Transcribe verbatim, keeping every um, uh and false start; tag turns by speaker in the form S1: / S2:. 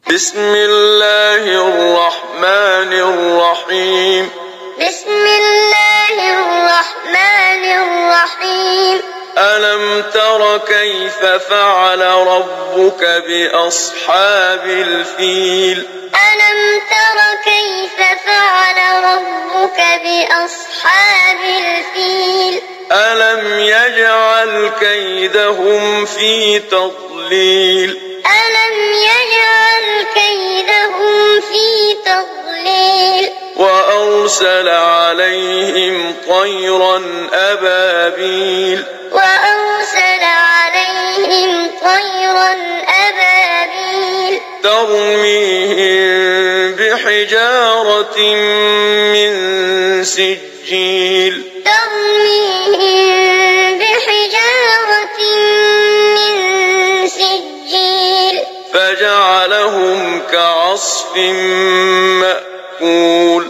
S1: بسم الله الرحمن الرحيم
S2: بسم الله الرحمن الرحيم
S1: ألم تر كيف فعل ربك بأصحاب الفيل
S2: ألم تر كيف فعل ربك بأصحاب الفيل
S1: ألم يجعل كيدهم في تضليل
S2: ألم يجعل كيدهم في تضليل
S1: وأرسل عليهم طيرا أبابيل
S2: وأرسل عليهم طيرا أبابيل
S1: ترميهم بحجارة من سجيل
S2: ترميهم بحجارة من سجيل
S1: فجعلهم كعصف مأكول